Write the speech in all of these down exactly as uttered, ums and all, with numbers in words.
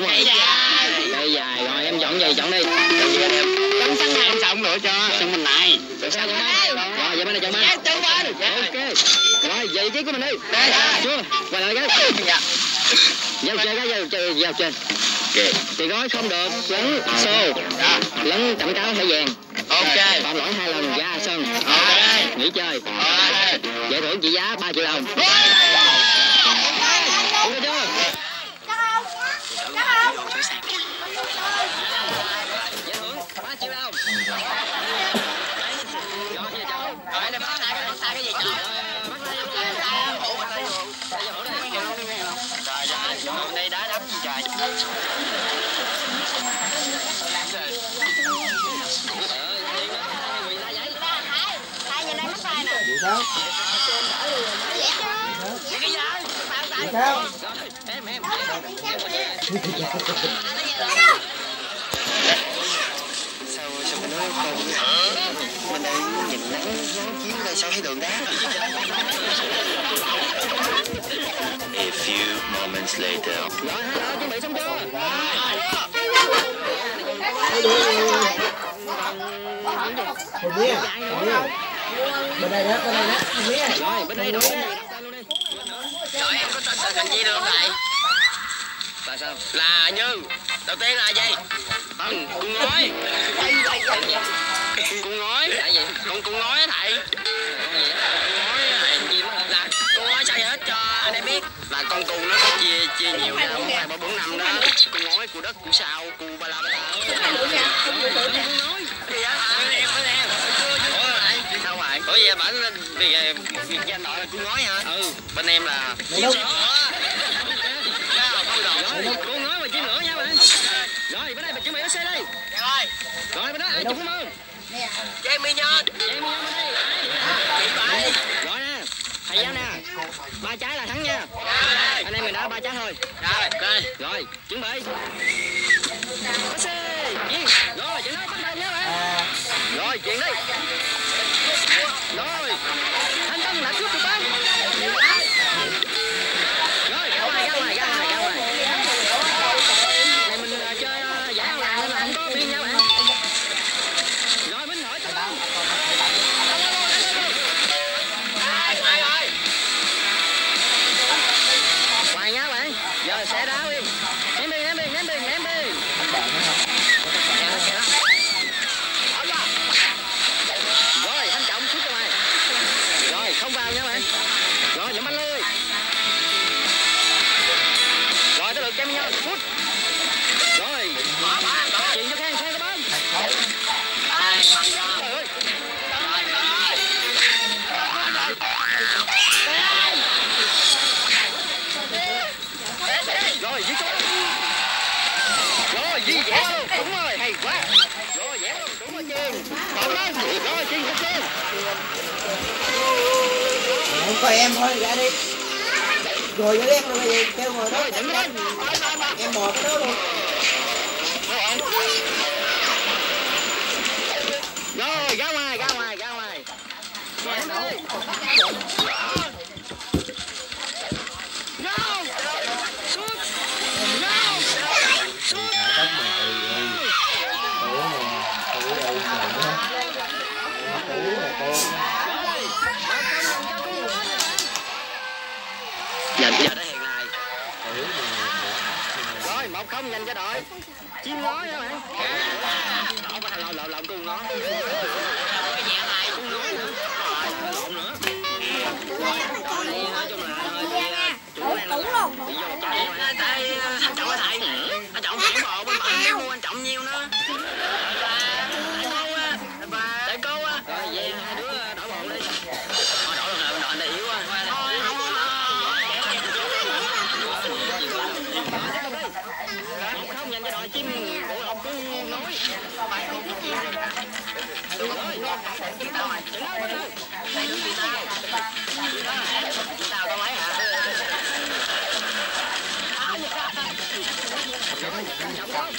rồi. Cây dài. Cây dài rồi em chọn gì chọn đi. Chọn gì anh em? Chọn sân này em xong nữa cho. Sân bên này. Chọn sân bên này. Rồi vậy bên này chọn bên. Ok. Rồi về vị trí của mình đi. Đây. Chưa. Quay lại cái. Giao chơi cái giao chơi giao trên. Thì gói không được lấn xô. Lấn chậm cáo thẻ vàng. Ok. Phạm lỗi hai lần ra sân. Ok. Nghỉ chơi. Ok. Giải thưởng trị giá ba triệu đồng. Ok chưa? Giải thưởng ba triệu đồng. Rồi đây bắt lại cái cái gì trời. Bắt đây đá đấm gì trời. Sao? Sao? Em em. Sao sao phải nói không? Mình đang nhìn nắng gió chiếu đây sao thấy đường đá. A few moments later. Rồi hello chuẩn bị xong chưa? Một bia, một bia. Bên đây đó, bên đây đó, một bia. Rồi bên đây đủ. Rồi em có tên thành gì được không thầy? Là sao? Là Như. Đầu tiên là gì? Vâng, cung ngói. Cung ngói. Là gì? Con cung ngói á thầy. Là con ngói sao hết cho anh em biết. Là con cù nó có chia chia nhiều ra không phải ba bốn năm đó. Cung ngói, cù đất, cù sao, cù ba la ba la. Cung ngói. Gì á? Em em em. Sao vậy? Ủa vậy bản biệt biệt danh đội là cung ngói hả? Ừ. Bên em là chim sẻ. Rồi, cung ngói và chim nữa nha bạn. Rồi, bên đây mình chuẩn bị xe đi. Rồi. Rồi bên đó ai chụp không ơn? Trang mi nhân. Trang mi nhân bên đây. Chị vậy. Rồi nè. Thầy giáo nè. Ba trái là thắng nha. Rồi. Anh em mình đã ba trái thôi. Rồi. Ok. Rồi, chuẩn bị. Xe. Rồi, chuyện nói bắt đầu nha bạn. Rồi, chuyện đi. Rồi, thành công đã cướp được bóng. Rồi, ra ngoài, ra ngoài, ra ngoài, ra ngoài. Này mình chơi giải ăn làng nên là không có biên nha bạn. Rồi, Minh hỏi tao không? Ngoài rồi. Ngoài nha bạn. Giờ sẽ đá Uyên. Ném biên, ném biên, ném biên, ném biên. Rồi, Thanh Trọng sút ra ngoài. Rồi, không vào nha bạn. Rồi, nhậm anh lui. Rồi, tới lượt Trang Nhân, sút. Rồi, chuyện cho Khang, Khang có bóng. Trời ơi. Rồi, dí sút. Rồi, dí dẻ luôn, đúng rồi, hay quá. Rồi, dẻ luôn, đúng rồi Chiên. Còn lên, rồi Chiên không Chiên. Không có em thôi, ra đi. Rồi với em là gì? Kêu ngồi đó. Rồi, lên. Em bò cái đó luôn. Rồi, ra ngoài, ra ngoài, ra ngoài. Rồi, em ơi. No! Sút! No! Sút! Dành cho đội hiện này. Rồi, một không dành cho đội. Chim ngói đó bạn. Đó có lộn lộn lộn cung ngói. Cung ngói nữa. Rồi, lộn nữa. Nói chung là Ủa, luôn. Tại anh Trọng ơi thầy. Anh Trọng chuyển bộ bên bạn mua anh Trọng nhiêu nữa. Tại cô á. Rồi về hai đứa đổi bộ đi. Thôi đổi lần nào anh này yếu quá. Không dành cho đội chim bộ lộc cứ nói. Được rồi. Chúng tao mày. Chúng tao mày. Chúng tao. Chúng tao tao mấy hả? Trọng không?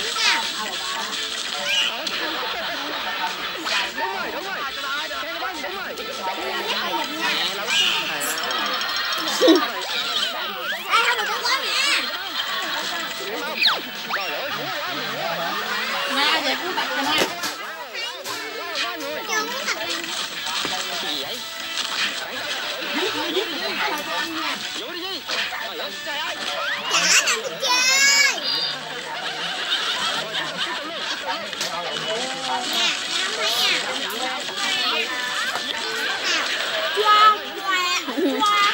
Đúng rồi, đúng rồi. Đúng rồi. Đúng rồi. Mai về cứ bạch mai. Vô đi đi. Trời ơi, trời ơi. Chả làm được chơi. Choa, choa, choa.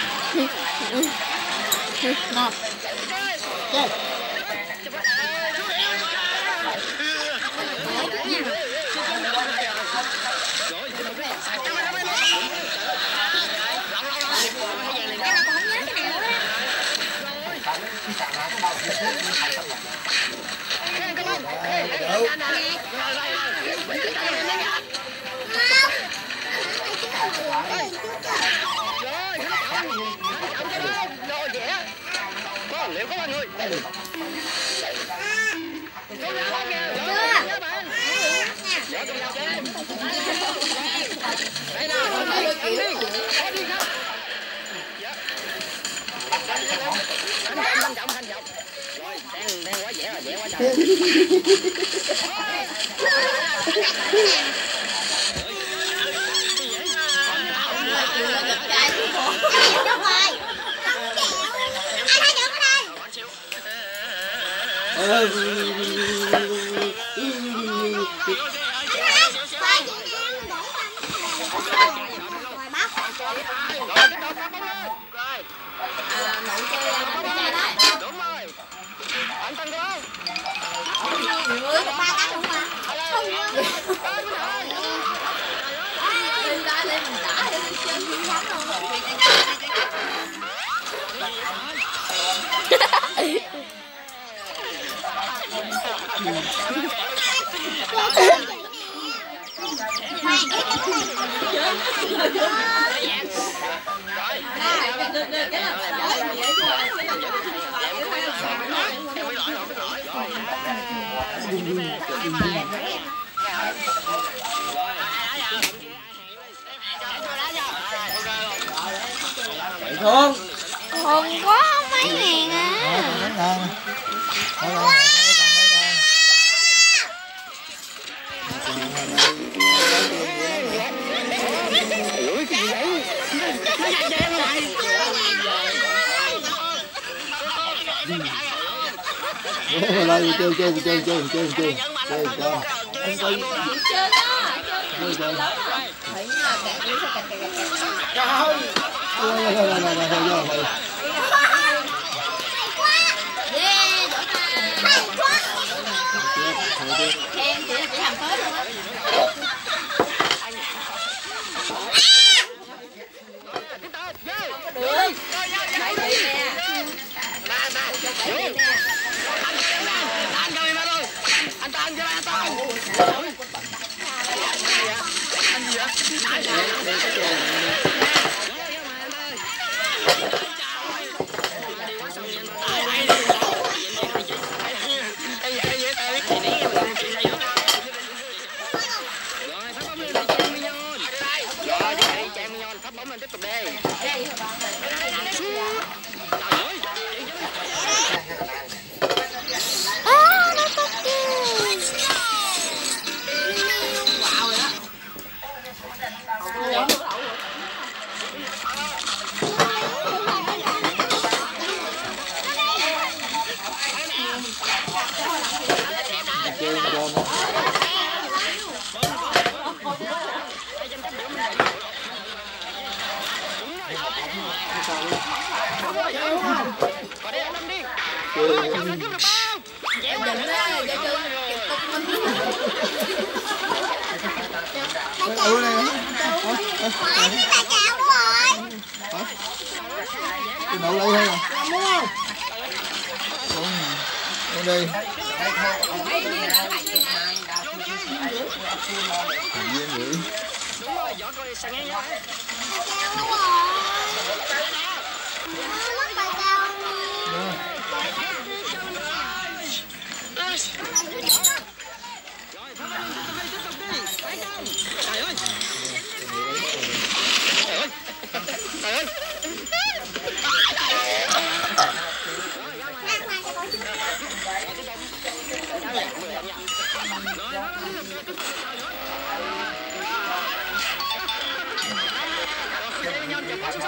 Ngon. Chơi. Liệu có ba người. Thương. Hồn quá mấy ngàn à. Mấy ngàn. Ủa cái gì vậy? Nó chạy chạy lại. Lên chơi chơi chơi chơi chơi chơi chơi chơi chơi. Anh coi. Chơi đó. Chơi chơi. Phải nhờ kẹt đi sao kẹt kẹt kẹt. Trời ơi. Ôi ôi ôi ôi ôi ôi. Yeah, giỏi ta. Hay quá. Khen chị chị làm phết luôn á. Được. Đẩy đi nè. Ba ba. Anh cho em ơi. Anh ta anh cho anh ta. Anh gì vậy? Phát bóng lên tiếp tục đi. À, nó có kìa. Wow rồi đó. Chơi cho nó. Dừng đó, cho chơi kịp tục mình. Ừ này hả? Phải đi bà chào rồi. Cái đậu đây hay à? Đúng. Đi đi. Viên vậy. Đúng rồi, giỏ coi sang ngang nhau. Chào rồi. Nó bà chào. Trời ơi. Trời ơi. Ra ngoài cho con.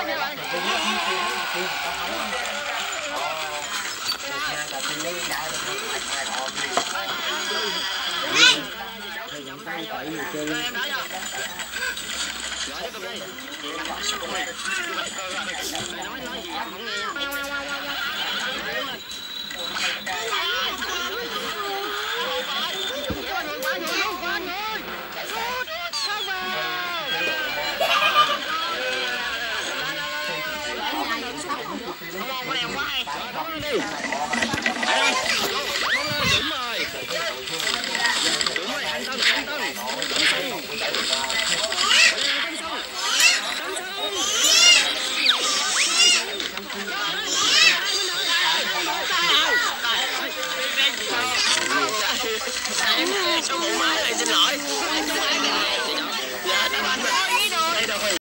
Số bộ máy